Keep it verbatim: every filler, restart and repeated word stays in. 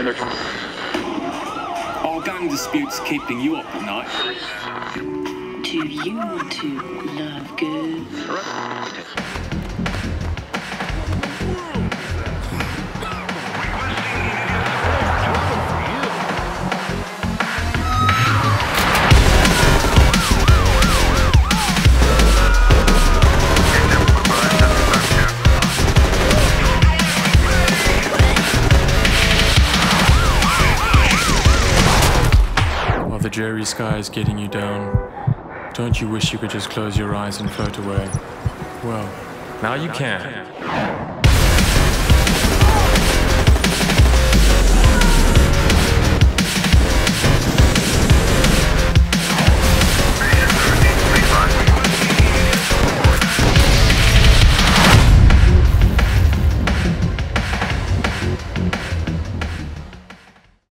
Are gang disputes keeping you up at night? Do you want to love good? The dreary sky is getting you down. Don't you wish you could just close your eyes and float away? Well, now you can.